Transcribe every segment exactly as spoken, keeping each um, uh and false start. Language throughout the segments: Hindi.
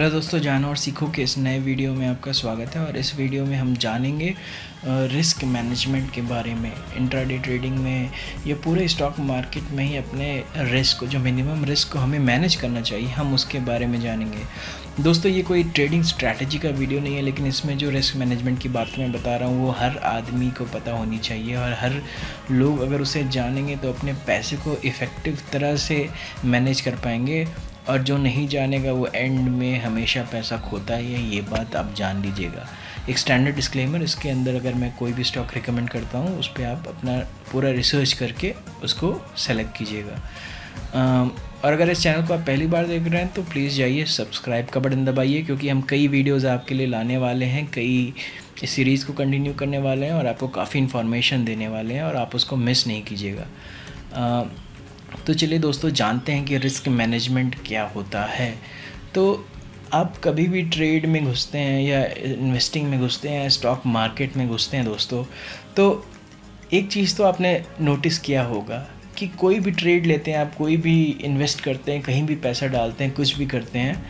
हेलो दोस्तों, जानो और सीखो के इस नए वीडियो में आपका स्वागत है। और इस वीडियो में हम जानेंगे रिस्क मैनेजमेंट के बारे में। इंट्राडे ट्रेडिंग में या पूरे स्टॉक मार्केट में ही अपने रिस्क को, जो मिनिमम रिस्क को हमें मैनेज करना चाहिए, हम उसके बारे में जानेंगे। दोस्तों, ये कोई ट्रेडिंग स्ट्रैटेजी का वीडियो नहीं है, लेकिन इसमें जो रिस्क मैनेजमेंट की बात मैं बता रहा हूँ वो हर आदमी को पता होनी चाहिए। और हर लोग अगर उसे जानेंगे तो अपने पैसे को इफ़ेक्टिव तरह से मैनेज कर पाएंगे। और जो नहीं जानेगा वो एंड में हमेशा पैसा खोता है, ये बात आप जान लीजिएगा। एक स्टैंडर्ड डिस्क्लेमर, इसके अंदर अगर मैं कोई भी स्टॉक रिकमेंड करता हूँ उस पर आप अपना पूरा रिसर्च करके उसको सेलेक्ट कीजिएगा। और अगर इस चैनल को आप पहली बार देख रहे हैं तो प्लीज़ जाइए सब्सक्राइब का बटन दबाइए, क्योंकि हम कई वीडियोज़ आपके लिए लाने वाले हैं, कई इस सीरीज़ को कंटिन्यू करने वाले हैं और आपको काफ़ी इन्फॉर्मेशन देने वाले हैं और आप उसको मिस नहीं कीजिएगा। तो चलिए दोस्तों, जानते हैं कि रिस्क मैनेजमेंट क्या होता है। तो आप कभी भी ट्रेड में घुसते हैं या इन्वेस्टिंग में घुसते हैं, स्टॉक मार्केट में घुसते हैं दोस्तों, तो एक चीज़ तो आपने नोटिस किया होगा कि कोई भी ट्रेड लेते हैं आप, कोई भी इन्वेस्ट करते हैं, कहीं भी पैसा डालते हैं, कुछ भी करते हैं,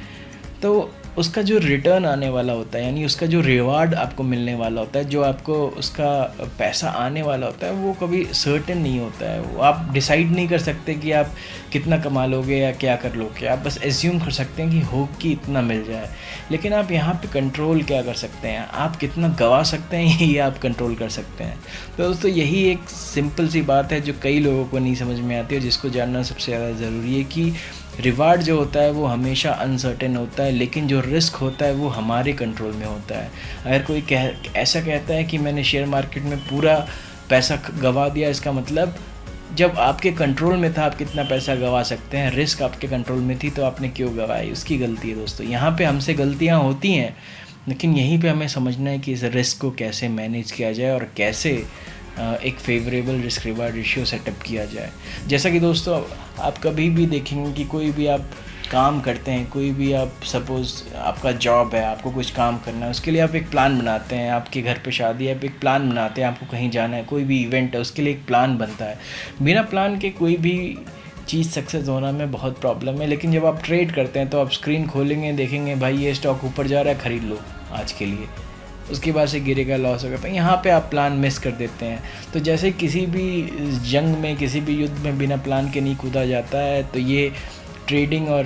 तो उसका जो रिटर्न आने वाला होता है, यानी उसका जो रिवार्ड आपको मिलने वाला होता है, जो आपको उसका पैसा आने वाला होता है, वो कभी सर्टेन नहीं होता है। वो आप डिसाइड नहीं कर सकते कि आप कितना कमा लोगे या क्या कर लोगे। आप बस एज्यूम कर सकते हैं कि हो कि इतना मिल जाए, लेकिन आप यहाँ पे कंट्रोल क्या कर सकते हैं, आप कितना गवा सकते हैं ये आप कंट्रोल कर सकते हैं। तो दोस्तों, यही एक सिंपल सी बात है जो कई लोगों को नहीं समझ में आती है, जिसको जानना सबसे ज़्यादा ज़रूरी है कि रिवार्ड जो होता है वो हमेशा अनसर्टेन होता है, लेकिन जो रिस्क होता है वो हमारे कंट्रोल में होता है। अगर कोई कह ऐसा कहता है कि मैंने शेयर मार्केट में पूरा पैसा गवा दिया, इसका मतलब जब आपके कंट्रोल में था आप कितना पैसा गवा सकते हैं, रिस्क आपके कंट्रोल में थी तो आपने क्यों गवाई, उसकी गलती है दोस्तों। यहाँ पे हमसे गलतियाँ होती हैं, लेकिन यहीं पे हमें समझना है कि इस रिस्क को कैसे मैनेज किया जाए और कैसे एक favourable risk reward ratio setup किया जाए। जैसा कि दोस्तों आप कभी भी देखेंगे कि कोई भी आप काम करते हैं, कोई भी आप सपोज़ आपका जॉब है, आपको कुछ काम करना है, उसके लिए आप एक प्लान बनाते हैं। आपके घर पे शादी है, आप एक प्लान बनाते हैं, आपको कहीं जाना है, कोई भी इवेंट है, उसके लिए एक प्लान बनता है। बिना प्लान के कोई भी चीज़ सक्सेस होना में बहुत प्रॉब्लम है। लेकिन जब आप ट्रेड करते हैं तो आप स्क्रीन खोलेंगे, देखेंगे भाई ये स्टॉक ऊपर जा रहा है, ख़रीद लो आज के लिए, उसके बाद से गिरेगा, लॉस होगा। तो यहाँ पे आप प्लान मिस कर देते हैं। तो जैसे किसी भी जंग में, किसी भी युद्ध में बिना प्लान के नहीं कूदा जाता है, तो ये ट्रेडिंग और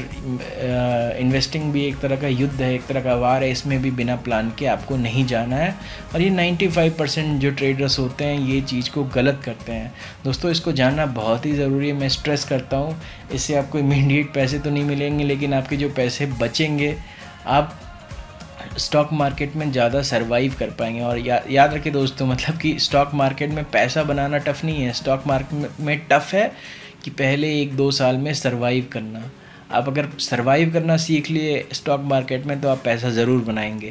इन्वेस्टिंग भी एक तरह का युद्ध है, एक तरह का वार है। इसमें भी बिना प्लान के आपको नहीं जाना है। और ये पचानवे परसेंट जो ट्रेडर्स होते हैं ये चीज़ को गलत करते हैं दोस्तों। इसको जानना बहुत ही ज़रूरी है। मैं स्ट्रेस करता हूँ, इससे आपको इमीडिएट पैसे तो नहीं मिलेंगे, लेकिन आपके जो पैसे बचेंगे आप स्टॉक मार्केट में ज़्यादा सरवाइव कर पाएंगे। और या, याद रखिए दोस्तों, मतलब कि स्टॉक मार्केट में पैसा बनाना टफ़ नहीं है। स्टॉक मार्केट में टफ़ है कि पहले एक दो साल में सरवाइव करना। आप अगर सरवाइव करना सीख लिए स्टॉक मार्केट में तो आप पैसा ज़रूर बनाएंगे।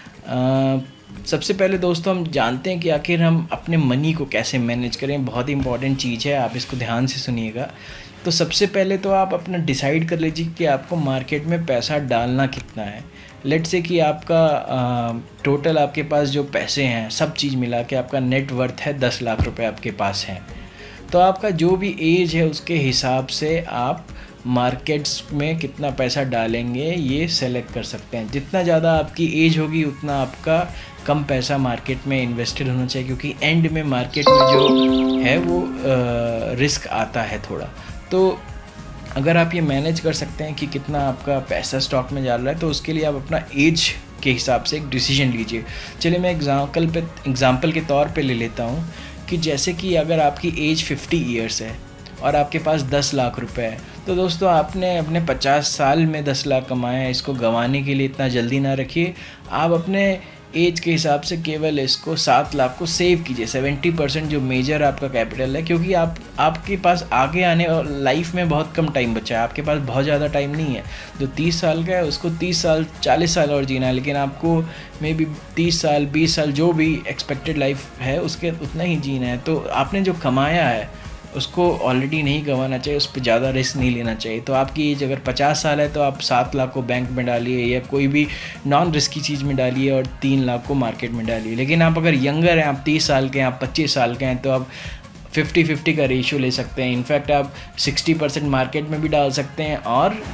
आ, सबसे पहले दोस्तों हम जानते हैं कि आखिर हम अपने मनी को कैसे मैनेज करें। बहुत ही इंपॉर्टेंट चीज़ है, आप इसको ध्यान से सुनिएगा। तो सबसे पहले तो आप अपना डिसाइड कर लीजिए कि आपको मार्केट में पैसा डालना कितना है। लेट से कि आपका टोटल आपके पास जो पैसे हैं, सब चीज़ मिला के आपका नेट वर्थ है दस लाख रुपए आपके पास हैं, तो आपका जो भी एज है उसके हिसाब से आप मार्केट्स में कितना पैसा डालेंगे ये सेलेक्ट कर सकते हैं। जितना ज़्यादा आपकी एज होगी उतना आपका कम पैसा मार्केट में इन्वेस्टेड होना चाहिए, क्योंकि एंड में मार्केट में जो है वो आ, रिस्क आता है थोड़ा। तो अगर आप ये मैनेज कर सकते हैं कि कितना आपका पैसा स्टॉक में डाल रहा है, तो उसके लिए आप अपना एज के हिसाब से एक डिसीजन लीजिए। चलिए मैं एग्जाम्पल पे एग्जाम्पल के तौर पे ले लेता हूँ कि जैसे कि अगर आपकी एज पचास ईयर्स है और आपके पास दस लाख रुपए है, तो दोस्तों आपने अपने पचास साल में दस लाख कमाए हैं, इसको गंवाने के लिए इतना जल्दी ना रखिए। आप अपने एज के हिसाब से केवल इसको सात लाख को सेव कीजिए। सत्तर परसेंट जो मेजर आपका कैपिटल है, क्योंकि आप आपके पास आगे आने और लाइफ में बहुत कम टाइम बचा है। आपके पास बहुत ज़्यादा टाइम नहीं है। जो तीस साल का है उसको तीस साल चालीस साल और जीना है, लेकिन आपको मे बी तीस साल बीस साल जो भी एक्सपेक्टेड लाइफ है उसके उतना ही जीना है। तो आपने जो कमाया है उसको ऑलरेडी नहीं गंवाना चाहिए, उस पर ज़्यादा रिस्क नहीं लेना चाहिए। तो आपकी एज अगर पचास साल है तो आप सात लाख को बैंक में डालिए या कोई भी नॉन रिस्की चीज़ में डालिए और तीन लाख को मार्केट में डालिए। लेकिन आप अगर यंगर हैं, आप तीस साल के हैं, आप पच्चीस साल के हैं, तो आप फिफ्टी फिफ्टी का रेशियो ले सकते हैं। इनफैक्ट आप सिक्सटी परसेंट मार्केट में भी डाल सकते हैं और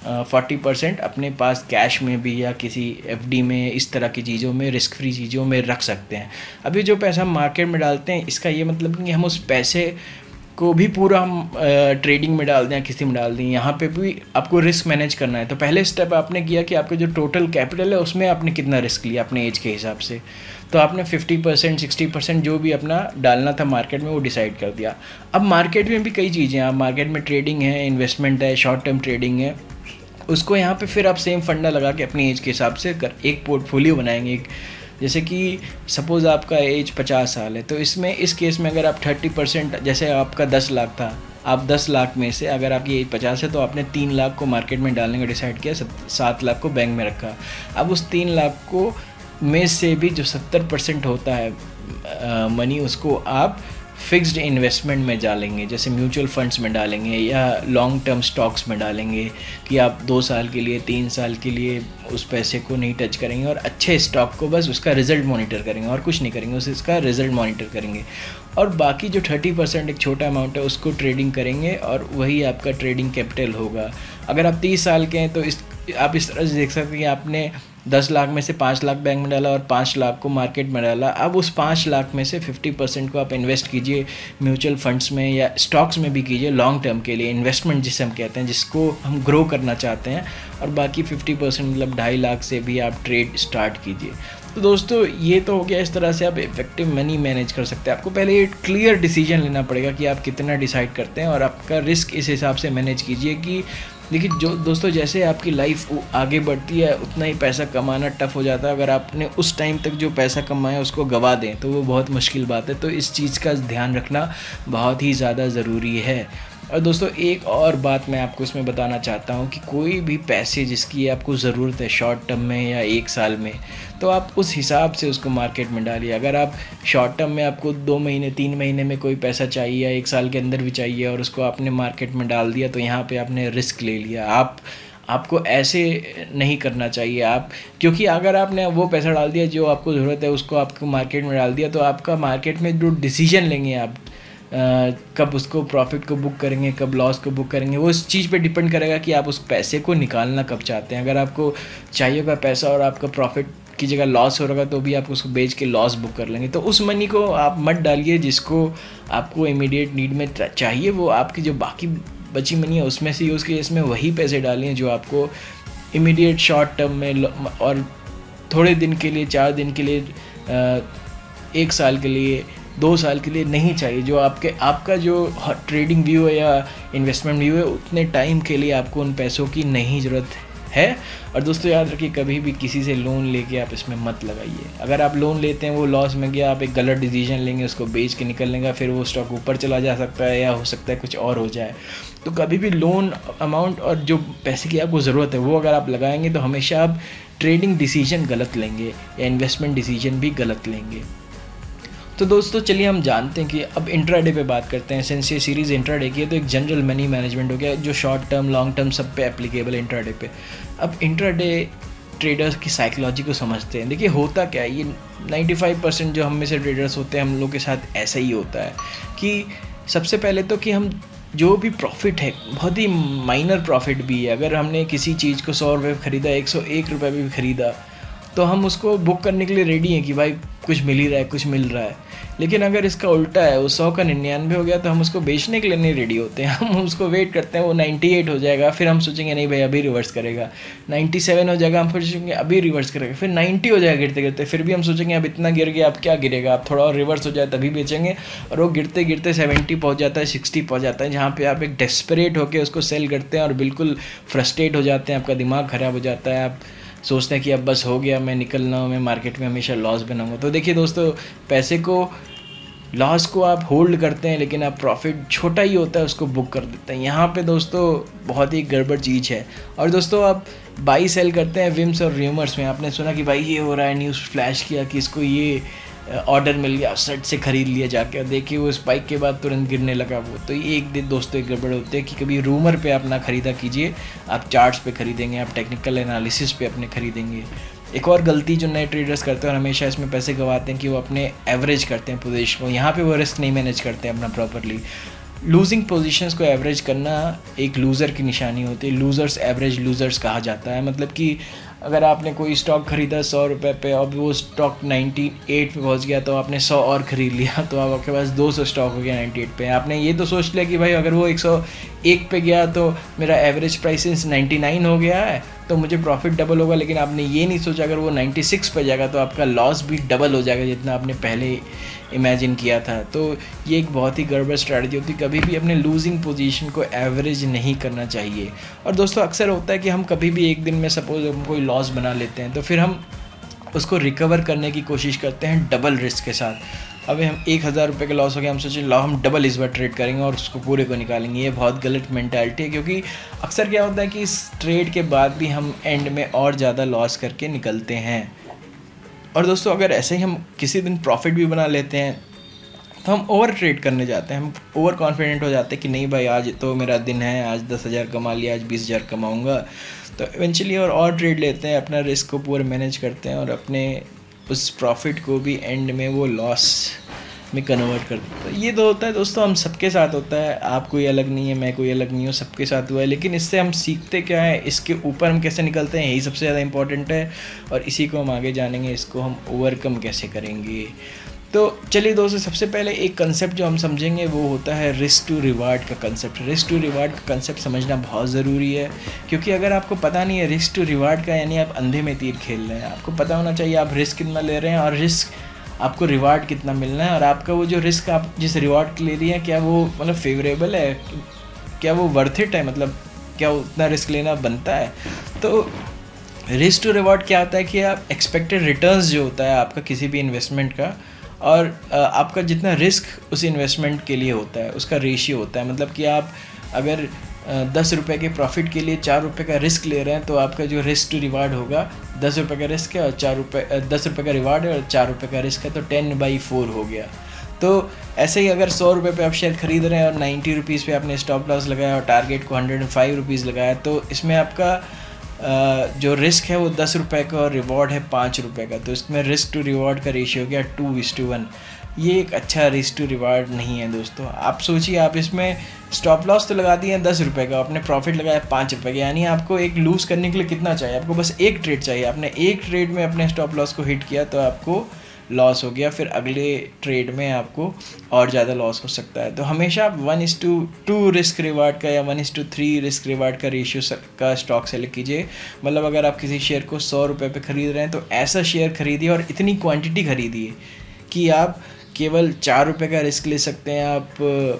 फोर्टी परसेंट अपने पास कैश में भी या किसी एफडी में, इस तरह की चीज़ों में, रिस्क फ्री चीज़ों में रख सकते हैं। अभी जो पैसा हम मार्केट में डालते हैं, इसका ये मतलब कि हम उस पैसे को भी पूरा हम ट्रेडिंग में डाल दें, किसी में डाल दें, यहाँ पे भी आपको रिस्क मैनेज करना है। तो पहले स्टेप आपने किया कि आपका जो टोटल कैपिटल है उसमें आपने कितना रिस्क लिया अपने एज के हिसाब से। तो आपने फिफ्टी परसेंट सिक्सटी परसेंट जो भी अपना डालना था मार्केट में वो डिसाइड कर दिया। अब मार्केट में भी कई चीज़ें हैं, मार्केट में ट्रेडिंग है, इन्वेस्टमेंट है, शॉर्ट टर्म ट्रेडिंग है, उसको यहाँ पे फिर आप सेम फंडा लगा के अपनी एज के हिसाब से कर एक पोर्टफोलियो बनाएंगे। एक जैसे कि सपोज़ आपका एज पचास साल है, तो इसमें इस केस में अगर आप थर्टी परसेंट, जैसे आपका दस लाख था, आप दस लाख में से अगर आपकी एज पचास है तो आपने तीन लाख को मार्केट में डालने का डिसाइड किया, सात लाख को बैंक में रखा। अब उस तीन लाख को में से भी जो सत्तर परसेंट होता है आ, मनी, उसको आप फिक्स्ड इन्वेस्टमेंट में डालेंगे, जैसे म्यूचुअल फंड्स में डालेंगे या लॉन्ग टर्म स्टॉक्स में डालेंगे कि आप दो साल के लिए, तीन साल के लिए उस पैसे को नहीं टच करेंगे और अच्छे स्टॉक को बस उसका रिज़ल्ट मॉनिटर करेंगे और कुछ नहीं करेंगे, उस इसका रिज़ल्ट मॉनिटर करेंगे। और बाकी जो थर्टी परसेंट एक छोटा अमाउंट है उसको ट्रेडिंग करेंगे और वही आपका ट्रेडिंग कैपिटल होगा। अगर आप तीस साल के हैं तो इस आप इस तरह से देख सकते हैं कि आपने दस लाख में से पाँच लाख बैंक में डाला और पाँच लाख को मार्केट में डाला। अब उस पाँच लाख में से फिफ्टी परसेंट को आप इन्वेस्ट कीजिए म्यूचुअल फंड्स में या स्टॉक्स में भी कीजिए, लॉन्ग टर्म के लिए इन्वेस्टमेंट जिसे हम कहते हैं, जिसको हम ग्रो करना चाहते हैं। और बाकी फिफ्टी परसेंट मतलब ढाई लाख से भी आप ट्रेड स्टार्ट कीजिए। तो दोस्तों ये तो हो गया, इस तरह से आप इफेक्टिव मनी मैनेज कर सकते हैं। आपको पहले ये क्लियर डिसीजन लेना पड़ेगा कि आप कितना डिसाइड करते हैं और आपका रिस्क इस हिसाब से मैनेज कीजिए कि देखिए जो दोस्तों, जैसे आपकी लाइफ आगे बढ़ती है उतना ही पैसा कमाना टफ हो जाता है। अगर आपने उस टाइम तक जो पैसा कमाया उसको गवा दें तो वो बहुत मुश्किल बात है। तो इस चीज़ का ध्यान रखना बहुत ही ज़्यादा ज़रूरी है। और दोस्तों एक और बात मैं आपको इसमें बताना चाहता हूँ कि कोई भी पैसे जिसकी आपको ज़रूरत है शॉर्ट टर्म में या एक साल में, तो आप उस हिसाब से उसको मार्केट में डालिए। अगर आप शॉर्ट टर्म में आपको दो महीने तीन महीने में कोई पैसा चाहिए या एक साल के अंदर भी चाहिए और उसको आपने मार्केट में डाल दिया, तो यहाँ पे आपने रिस्क ले लिया। आप आपको ऐसे नहीं करना चाहिए आप, क्योंकि अगर आपने वो पैसा डाल दिया जो आपको ज़रूरत है उसको आपको मार्केट में डाल दिया, तो आपका मार्केट में जो डिसीजन लेंगे आप Uh, कब उसको प्रॉफिट को बुक करेंगे, कब लॉस को बुक करेंगे, वो इस चीज़ पे डिपेंड करेगा कि आप उस पैसे को निकालना कब चाहते हैं। अगर आपको चाहिए होगा पैसा और आपका प्रॉफिट की जगह लॉस हो रहा तो भी आप उसको बेच के लॉस बुक कर लेंगे। तो उस मनी को आप मत डालिए जिसको आपको इमीडिएट नीड में चाहिए, वो आपकी जो बाकी बची मनी है उसमें से यूज़ कीजिए। इसमें वही पैसे डालिए जो आपको इमीडिएट शॉर्ट टर्म में और थोड़े दिन के लिए, चार दिन के लिए, एक साल के लिए, दो साल के लिए नहीं चाहिए। जो आपके आपका जो ट्रेडिंग व्यू है या इन्वेस्टमेंट व्यू है उतने टाइम के लिए आपको उन पैसों की नहीं ज़रूरत है। और दोस्तों याद रखिए, कभी भी किसी से लोन लेके आप इसमें मत लगाइए। अगर आप लोन लेते हैं, वो लॉस में गया, आप एक गलत डिसीजन लेंगे, उसको बेच के निकल लेंगे, फिर वो स्टॉक ऊपर चला जा सकता है या हो सकता है कुछ और हो जाए। तो कभी भी लोन अमाउंट और जो पैसे की आपको ज़रूरत है वो अगर आप लगाएंगे तो हमेशा आप ट्रेडिंग डिसीजन गलत लेंगे या इन्वेस्टमेंट डिसीजन भी गलत लेंगे। तो दोस्तों चलिए हम जानते हैं कि अब इंट्राडे पे बात करते हैं। सिंस ये सीरीज़ इंट्राडे की है तो एक जनरल मनी मैनेजमेंट हो गया जो शॉर्ट टर्म, लॉन्ग टर्म सब पे एप्लीकेबल है इंट्राडे पे। अब इंट्राडे ट्रेडर्स की साइकोलॉजी को समझते हैं। देखिए होता क्या है, ये पचानवे परसेंट जो हम में से ट्रेडर्स होते हैं हम लोग के साथ ऐसा ही होता है कि सबसे पहले तो कि हम जो भी प्रॉफिट है, बहुत ही माइनर प्रॉफिट भी है, अगर हमने किसी चीज़ को सौ रुपये ख़रीदा, एक सौ एक रुपये भी ख़रीदा, तो हम उसको बुक करने के लिए रेडी हैं कि भाई कुछ मिल ही रहा है, कुछ मिल रहा है। लेकिन अगर इसका उल्टा है, वो सौ का निन्यानवे हो गया, तो हम उसको बेचने के लिए नहीं रेडी होते हैं। हम उसको वेट करते हैं, वो अट्ठानवे हो जाएगा, फिर हम सोचेंगे नहीं भाई अभी रिवर्स करेगा। सत्तानवे हो जाएगा, हम फिर सोचेंगे अभी रिवर्स करेगा, फिर नब्बे हो जाएगा गिरते गिरते, फिर भी हम सोचेंगे अब इतना गिर गया, अब क्या गिरेगा, अब थोड़ा और रिवर्स हो जाए तभी बेचेंगे। और वो गिरते गिरते सत्तर पहुँच जाता है, साठ पहुँच जाता है, जहाँ पर आप एक डेस्परेट होकर उसको सेल करते हैं और बिल्कुल फ्रस्ट्रेट हो जाते हैं, आपका दिमाग ख़राब हो जाता है, आप सोचते हैं कि अब बस हो गया, मैं निकलना हूँ, मैं मार्केट में हमेशा लॉस बनाऊंगा। तो देखिए दोस्तों, पैसे को, लॉस को आप होल्ड करते हैं लेकिन आप प्रॉफिट छोटा ही होता है उसको बुक कर देते हैं। यहाँ पे दोस्तों बहुत ही गड़बड़ चीज़ है। और दोस्तों आप बाई सेल करते हैं विम्स और र्यूमर्स में। आपने सुना कि भाई ये हो रहा है, न्यूज़ फ्लैश किया कि इसको ये ऑर्डर मिल गया, सेट से ख़रीद लिया जाके, देखिए वो स्पाइक के बाद तुरंत गिरने लगा वो। तो ये एक दिन दोस्तों एक गड़बड़ होते हैं कि कभी रूमर पे आप ना ख़रीदा कीजिए, आप चार्ट्स पे ख़रीदेंगे, आप टेक्निकल एनालिसिस पे अपने ख़रीदेंगे। एक और गलती जो नए ट्रेडर्स करते हैं और हमेशा इसमें पैसे गंवाते हैं कि वो अपने एवरेज करते हैं पोजीशन को। यहाँ पे वो रिस्क नहीं मैनेज करते हैं अपना प्रॉपरली। लूजिंग पोजीशंस को एवरेज करना एक लूज़र की निशानी होती है। लूज़र्स एवरेज लूज़र्स कहा जाता है। मतलब कि अगर आपने कोई स्टॉक ख़रीदा सौ रुपये पे, अब वो स्टॉक नाइन्टी एट पे पहुंच गया तो आपने सौ और ख़रीद लिया, तो अब आपके पास दो सौ स्टॉक हो गया नाइन्टी एट पे। आपने ये तो सोच लिया कि भाई अगर वो एक सौ एक पे गया तो मेरा एवरेज प्राइस नाइन्टी नाइन हो गया है तो मुझे प्रॉफिट डबल होगा। लेकिन आपने ये नहीं सोचा अगर वो नाइन्टी सिक्स पे जाएगा तो आपका लॉस भी डबल हो जाएगा जितना आपने पहले इमेजिन किया था। तो ये एक बहुत ही गड़बड़ स्ट्रैटेजी होती है। कभी भी अपने लूजिंग पोजीशन को एवरेज नहीं करना चाहिए। और दोस्तों अक्सर होता है कि हम कभी भी एक दिन में सपोज हम कोई लॉस बना लेते हैं तो फिर हम उसको रिकवर करने की कोशिश करते हैं डबल रिस्क के साथ। अभी हम एक हज़ार रुपये का लॉस हो गया, हम सोचें लाओ हम डबल इस बार ट्रेड करेंगे और उसको पूरे को निकालेंगे। ये बहुत गलत मेंटालिटी है, क्योंकि अक्सर क्या होता है कि इस ट्रेड के बाद भी हम एंड में और ज़्यादा लॉस करके निकलते हैं। और दोस्तों अगर ऐसे ही हम किसी दिन प्रॉफिट भी बना लेते हैं तो हम ओवर ट्रेड करने जाते हैं, हम ओवर कॉन्फिडेंट हो जाते हैं कि नहीं भाई आज तो मेरा दिन है, आज दस हज़ार कमा लिया, आज बीस हज़ार कमाऊँगा। तो इवेंचुअली और और ट्रेड लेते हैं, अपना रिस्क को पूरा मैनेज करते हैं और अपने उस प्रॉफिट को भी एंड में वो लॉस में कन्वर्ट कर देते हैं। ये तो होता है दोस्तों, हम सबके साथ होता है। आप कोई अलग नहीं है, मैं कोई अलग नहीं हूँ, सबके साथ हुआ है। लेकिन इससे हम सीखते क्या है, इसके ऊपर हम कैसे निकलते हैं, यही सबसे ज़्यादा इंपॉर्टेंट है। और इसी को हम आगे जानेंगे, इसको हम ओवरकम कैसे करेंगे। तो चलिए दोस्तों, सबसे पहले एक कंसेप्ट जो हम समझेंगे वो होता है रिस्क टू रिवार्ड का कंसेप्ट। रिस्क टू रिवार्ड का कंसेप्ट समझना बहुत ज़रूरी है, क्योंकि अगर आपको पता नहीं है रिस्क टू रिवार्ड का, यानी आप अंधे में तीर खेल रहे हैं। आपको पता होना चाहिए आप रिस्क कितना ले रहे हैं और रिस्क आपको रिवार्ड कितना मिलना है, और आपका वो जो रिस्क आप जिस रिवार्ड के ले रही हैं क्या वो मतलब फेवरेबल है, क्या वो वर्थ इट है, मतलब क्या उतना रिस्क लेना बनता है। तो रिस्क टू रिवार्ड क्या होता है कि आप एक्सपेक्टेड रिटर्न्स जो होता है आपका किसी भी इन्वेस्टमेंट का, और आपका जितना रिस्क उस इन्वेस्टमेंट के लिए होता है उसका रेशियो होता है। मतलब कि आप अगर दस रुपये के प्रॉफिट के लिए चार रुपये का रिस्क ले रहे हैं तो आपका जो रिस्क टू रिवार्ड होगा, दस रुपये का रिस्क है और चार रुपये दस रुपये का रिवार्ड है और चार रुपये का रिस्क है, तो टेन बाई फोर हो गया। तो ऐसे ही अगर सौ रुपये पे आप शेयर खरीद रहे हैं और नाइन्टी रुपीज़ पे आपने स्टॉप लॉस लगाया और टारगेट को हंड्रेड एंड फाइव रुपीज़ लगाया, तो इसमें आपका जो रिस्क है वो दस रुपये का और रिवॉर्ड है पाँच रुपये का। तो इसमें रिस्क टू रिवॉर्ड का रेशियो हो गया टू इस टू वन। ये एक अच्छा रिस्क टू रिवार्ड नहीं है दोस्तों। आप सोचिए, आप इसमें स्टॉप लॉस तो लगा दिए हैं दस रुपये का, आपने प्रॉफिट लगाया पाँच रुपये का, यानी आपको एक लूज़ करने के लिए कितना चाहिए, आपको बस एक ट्रेड चाहिए। आपने एक ट्रेड में अपने स्टॉप लॉस को हिट किया तो आपको लॉस हो गया, फिर अगले ट्रेड में आपको और ज़्यादा लॉस हो सकता है। तो हमेशा आप one is to to risk reward का या one is to three risk reward का रेशियो का स्टॉक सेलेक्ट कीजिए। मतलब अगर आप किसी शेयर को सौ रुपये पे ख़रीद रहे हैं तो ऐसा शेयर खरीदिए और इतनी क्वांटिटी खरीदिए कि आप केवल चार रुपये का रिस्क ले सकते हैं। आप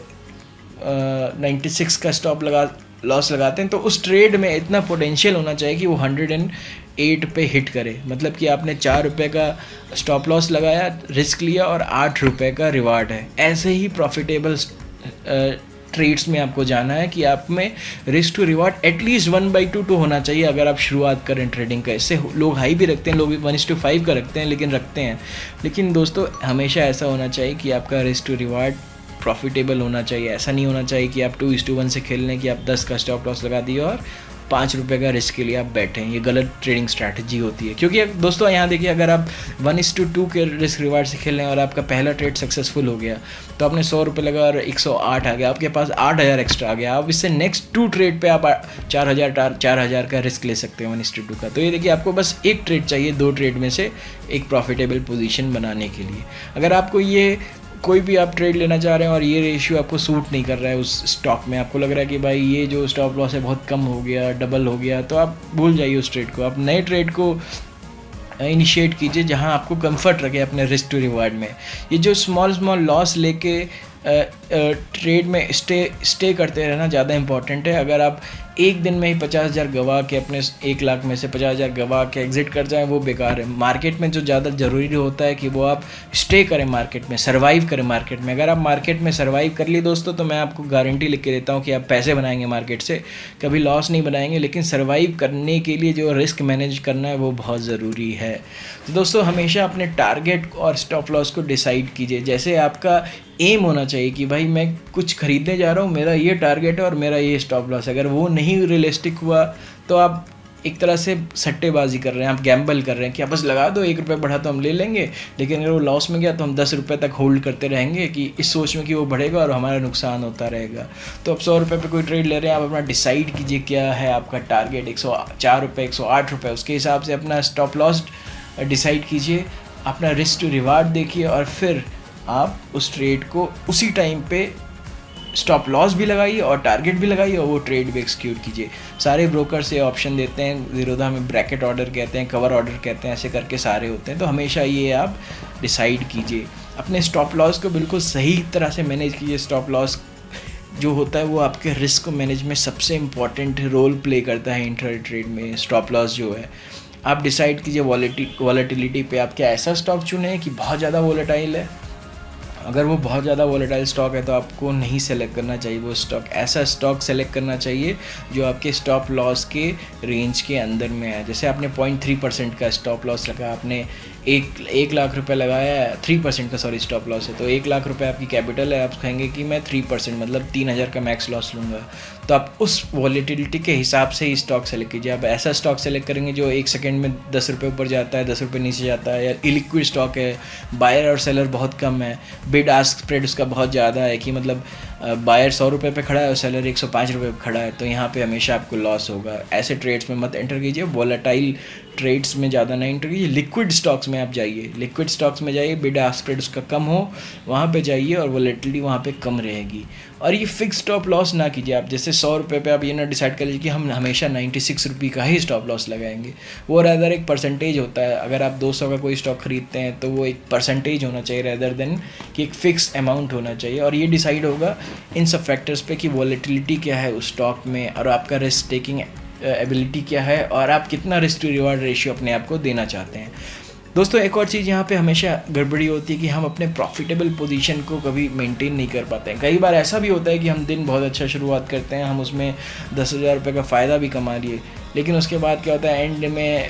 नाइन्टी सिक्स का स्टॉप लगा लॉस लगाते हैं तो उस ट्रेड में इतना पोटेंशियल होना चाहिए कि वो हंड्रेड एंड एट पे हिट करे। मतलब कि आपने चार रुपये का स्टॉप लॉस लगाया, रिस्क लिया और आठ रुपये का रिवार्ड है। ऐसे ही प्रॉफिटेबल ट्रेड्स में आपको जाना है कि आप में risk to reward at least one by two two होना चाहिए अगर आप शुरुआत करें ट्रेडिंग का। इससे लोग हाई भी रखते हैं, लोग वन इस टू फाइव का रखते हैं, लेकिन रखते हैं। लेकिन दोस्तों हमेशा ऐसा होना चाहिए कि आपका रिस्क टू रिवार्ड प्रॉफिटेबल होना चाहिए। ऐसा नहीं होना चाहिए कि आप टू इस टू वन से खेल लें कि आप दस का स्टॉप लॉस लगा दिए और पाँच रुपये का रिस्क के लिए आप बैठे हैं। ये गलत ट्रेडिंग स्ट्रैटेजी होती है, क्योंकि दोस्तों यहाँ देखिए, अगर आप one is to two two risk reward से खेल रहे हैं और आपका पहला ट्रेड सक्सेसफुल हो गया तो आपने सौ रुपये लगा और एक सौ आठ आ गया, आपके पास आठ हज़ार एक्स्ट्रा आ गया। आप इससे नेक्स्ट टू ट्रेड पे आप चार हज़ार चार हज़ार का रिस्क ले सकते हैं वन इस टू टू का। तो ये देखिए, आपको बस एक ट्रेड चाहिए दो ट्रेड में से एक प्रॉफिटेबल पोजीशन बनाने के लिए। अगर आपको ये कोई भी आप ट्रेड लेना चाह रहे हैं और ये रेशियो आपको सूट नहीं कर रहा है उस स्टॉक में, आपको लग रहा है कि भाई ये जो स्टॉप लॉस है बहुत कम हो गया, डबल हो गया, तो आप भूल जाइए उस ट्रेड को। आप नए ट्रेड को इनिशिएट कीजिए जहां आपको कंफर्ट रखे अपने रिस्क टू रिवार्ड में। ये जो स्मॉल स्मॉल लॉस लेके ट्रेड में स्टे स्टे करते रहना ज़्यादा इंपॉर्टेंट है। अगर आप एक दिन में ही पचास हज़ार गवा के अपने एक लाख में से पचास हज़ार गवा के एग्जिट कर जाएं, वो बेकार है। मार्केट में जो ज़्यादा ज़रूरी होता है कि वो आप स्टे करें मार्केट में, सर्वाइव करें मार्केट में। अगर आप मार्केट में सर्वाइव कर लिए दोस्तों, तो मैं आपको गारंटी लिख के देता हूँ कि आप पैसे बनाएंगे मार्केट से, कभी लॉस नहीं बनाएंगे। लेकिन सर्वाइव करने के लिए जो रिस्क मैनेज करना है वो बहुत ज़रूरी है। तो दोस्तों हमेशा अपने टारगेट और स्टॉप लॉस को डिसाइड कीजिए। जैसे आपका एम होना चाहिए कि भाई मैं कुछ खरीदने जा रहा हूँ, मेरा ये टारगेट है और मेरा ये स्टॉप लॉस है। अगर वो नहीं रियलिस्टिक हुआ तो आप एक तरह से सट्टेबाजी कर रहे हैं, आप गैम्बल कर रहे हैं कि आप बस लगा दो, एक रुपये बढ़ा तो हम ले लेंगे, लेकिन अगर वो लॉस में गया तो हम दस रुपये तक होल्ड करते रहेंगे कि इस सोच में कि वो बढ़ेगा और हमारा नुकसान होता रहेगा। तो अब सौ रुपये पे कोई ट्रेड ले रहे हैं, आप अपना डिसाइड कीजिए क्या है आपका टारगेट, एक सौ चार रुपये एक सौ आठ रुपये, उसके हिसाब से अपना स्टॉप लॉस डिसाइड कीजिए, अपना रिस्क टू रिवार्ड देखिए और फिर आप उस ट्रेड को उसी टाइम पे स्टॉप लॉस भी लगाइए और टारगेट भी लगाइए और वो ट्रेड भी एक्सिक्यूट कीजिए। सारे ब्रोकर्स ये ऑप्शन देते हैं, ज़ीरोधा में ब्रैकेट ऑर्डर कहते हैं, कवर ऑर्डर कहते हैं, ऐसे करके सारे होते हैं। तो हमेशा ये आप डिसाइड कीजिए, अपने स्टॉप लॉस को बिल्कुल सही तरह से मैनेज कीजिए। स्टॉप लॉस जो होता है वो आपके रिस्क को मैनेज में सबसे इम्पॉर्टेंट रोल प्ले करता है इंट्राडे ट्रेड में। स्टॉप लॉस जो है आप डिसाइड कीजिए वॉलेटि वॉलेटिलिटी पे, आप क्या ऐसा स्टॉक चुने कि बहुत ज़्यादा वॉलेटाइल है। अगर वो बहुत ज़्यादा वॉलेटाइल स्टॉक है तो आपको नहीं सेलेक्ट करना चाहिए वो स्टॉक, ऐसा स्टॉक सेलेक्ट करना चाहिए जो आपके स्टॉप लॉस के रेंज के अंदर में है। जैसे आपने पॉइंट थ्री परसेंट का स्टॉप लॉस लगा, आपने एक एक लाख रुपए लगाया है, थ्री परसेंट का सॉरी स्टॉप लॉस है, तो एक लाख रुपए आपकी कैपिटल है, आप कहेंगे कि मैं थ्री परसेंट मतलब तीन हज़ार का मैक्स लॉस लूँगा, तो आप उस वॉलेटिलिटी के हिसाब से ही स्टॉक सेलेक्ट कीजिए। आप ऐसा स्टॉक सेलेक्ट करेंगे जो एक सेकंड में दस रुपये ऊपर जाता है, दस रुपये नीचे जाता है, या इलिक्विड स्टॉक है, बायर और सेलर बहुत कम है, बिड आस्क स्प्रेड उसका बहुत ज़्यादा है कि मतलब बायर सौ रुपये पे खड़ा है और सेलर एक सौ पाँच रुपये पे खड़ा है, तो यहाँ पे हमेशा आपको लॉस होगा। ऐसे ट्रेड्स में मत एंटर कीजिए, वॉलेटाइल ट्रेड्स में ज़्यादा नहीं एंटर कीजिए। लिक्विड स्टॉक्स में आप जाइए, लिक्विड स्टॉक्स में जाइए, बिड आस्क स्प्रेड उसका कम हो वहाँ पे जाइए और वॉलेटिलिटी वहाँ पे कम रहेगी। और ये फिक्स स्टॉप लॉस ना कीजिए आप, जैसे सौ रुपये पे आप ये ना डिसाइड कर लीजिए कि हम हमेशा नाइन्टी सिक्स रुपये का ही स्टॉप लॉस लगाएंगे। वो रैदर एक परसेंटेज होता है, अगर आप दो सौ का कोई स्टॉक खरीदते हैं तो वो एक परसेंटेज होना चाहिए रैदर देन कि एक फ़िक्स अमाउंट होना चाहिए। और ये डिसाइड होगा इन सब फैक्टर्स पे कि वॉलेटिलिटी क्या है उस स्टॉक में और आपका रिस्क टेकिंग एबिलिटी क्या है और आप कितना रिस्क टू रिवार्ड रेशियो अपने आप को देना चाहते हैं। दोस्तों एक और चीज़ यहाँ पे हमेशा गड़बड़ी होती है कि हम अपने प्रॉफिटेबल पोजीशन को कभी मेंटेन नहीं कर पाते हैं। कई बार ऐसा भी होता है कि हम दिन बहुत अच्छा शुरुआत करते हैं, हम उसमें दस हज़ार रुपये का फ़ायदा भी कमा लिए, लेकिन उसके बाद क्या होता है एंड में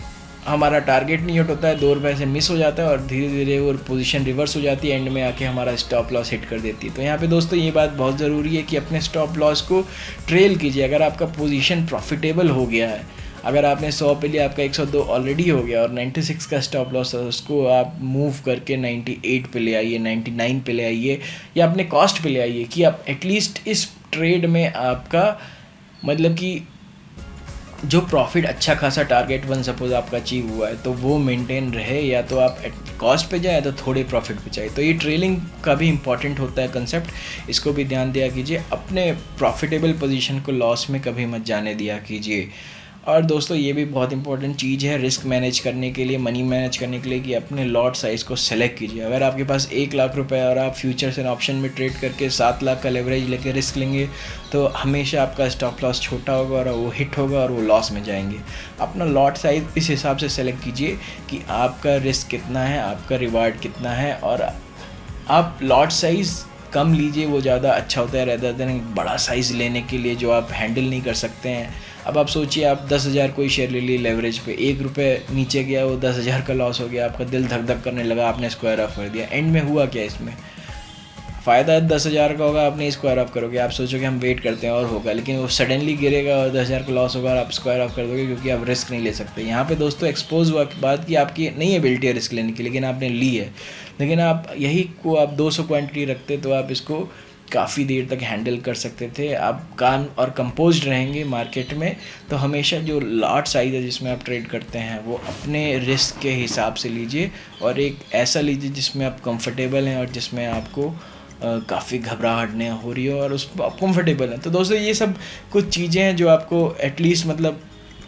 हमारा टारगेट नहीं हिट होता है, दो रुपये से मिस हो जाता है और धीरे धीरे वो पोजीशन रिवर्स हो जाती है, एंड में आके हमारा स्टॉप लॉस हिट कर देती है। तो यहाँ पे दोस्तों ये बात बहुत ज़रूरी है कि अपने स्टॉप लॉस को ट्रेल कीजिए। अगर आपका पोजीशन प्रॉफिटेबल हो गया है, अगर आपने सौ पे लिया, आपका एक सौ दो ऑलरेडी हो गया और छियानवे का स्टॉप लॉस है, उसको आप मूव करके अट्ठानवे पे ले आइए, निन्यानवे पे ले आइए या अपने कॉस्ट पे ले आइए कि आप एटलीस्ट इस ट्रेड में आपका मतलब कि जो प्रॉफिट अच्छा खासा टारगेट वन सपोज आपका अचीव हुआ है तो वो मेंटेन रहे, या तो आप कॉस्ट पे जाए तो थोड़े प्रॉफिट पे जाए। तो ये ट्रेलिंग का भी इंपॉर्टेंट होता है कंसेप्ट, इसको भी ध्यान दिया कीजिए। अपने प्रॉफिटेबल पोजीशन को लॉस में कभी मत जाने दिया कीजिए। और दोस्तों ये भी बहुत इंपॉर्टेंट चीज़ है रिस्क मैनेज करने के लिए, मनी मैनेज करने के लिए, कि अपने लॉट साइज़ को सेलेक्ट कीजिए। अगर आपके पास एक लाख रुपए और आप फ्यूचर्स एंड ऑप्शन में ट्रेड करके सात लाख का लेवरेज लेके रिस्क लेंगे तो हमेशा आपका स्टॉप लॉस छोटा होगा और वो हिट होगा और वो लॉस में जाएंगे। अपना लॉट साइज़ इस हिसाब से सेलेक्ट कीजिए कि आपका रिस्क कितना है, आपका रिवार्ड कितना है, और आप लॉट साइज़ कम लीजिए, वो ज़्यादा अच्छा होता है रेदर देन बड़ा साइज़ लेने के लिए जो आप हैंडल नहीं कर सकते हैं। अब आप सोचिए आप दस हज़ार कोई शेयर ले लिए लेवरेज पे, एक रुपये नीचे गया, वो दस हज़ार का लॉस हो गया, आपका दिल धक धक करने लगा, आपने स्क्वायर ऑफ कर दिया, एंड में हुआ क्या इसमें? फ़ायदा दस हज़ार का होगा, आपने स्क्वायर ऑफ करोगे, आप सोचोगे हम वेट करते हैं और होगा, लेकिन वो सडनली गिरेगा और दस हज़ार का लॉस होगा और आप स्क्वायर ऑफ कर दोगे क्योंकि आप रिस्क नहीं ले सकते। यहाँ पे दोस्तों एक्सपोज हुआ बात कि आपकी नहीं एबिलिटी है रिस्क लेने की, लेकिन आपने ली है, लेकिन आप यही को आप दो सौ क्वान्टिटी रखते तो आप इसको काफ़ी देर तक हैंडल कर सकते थे। आप काम और कंपोज्ड रहेंगे मार्केट में, तो हमेशा जो लॉट साइज़ है जिसमें आप ट्रेड करते हैं वो अपने रिस्क के हिसाब से लीजिए, और एक ऐसा लीजिए जिसमें आप कंफर्टेबल हैं और जिसमें आपको काफ़ी घबराहट नहीं हो रही हो और उस आप कंफर्टेबल हैं। तो दोस्तों ये सब कुछ चीज़ें हैं जो आपको एटलीस्ट मतलब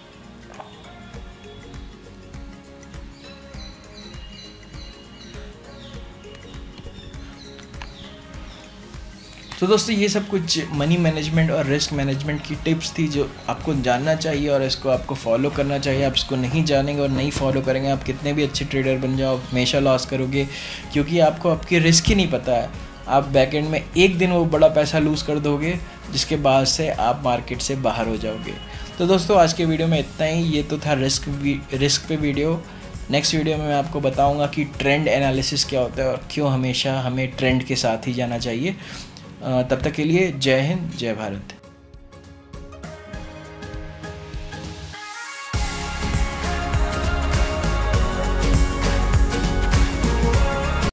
तो दोस्तों ये सब कुछ मनी मैनेजमेंट और रिस्क मैनेजमेंट की टिप्स थी जो आपको जानना चाहिए और इसको आपको फॉलो करना चाहिए। आप इसको नहीं जानेंगे और नहीं फॉलो करेंगे, आप कितने भी अच्छे ट्रेडर बन जाओ हमेशा लॉस करोगे, क्योंकि आपको आपकी रिस्क ही नहीं पता है। आप बैक एंड में एक दिन वो बड़ा पैसा लूज़ कर दोगे जिसके बाद से आप मार्केट से बाहर हो जाओगे। तो दोस्तों आज के वीडियो में इतना ही। ये तो था रिस्क रिस्क पे वीडियो। नेक्स्ट वीडियो में मैं आपको बताऊंगा कि ट्रेंड एनालिसिस क्या होता है और क्यों हमेशा हमें ट्रेंड के साथ ही जाना चाहिए। तब तक के लिए जय हिंद, जय भारत।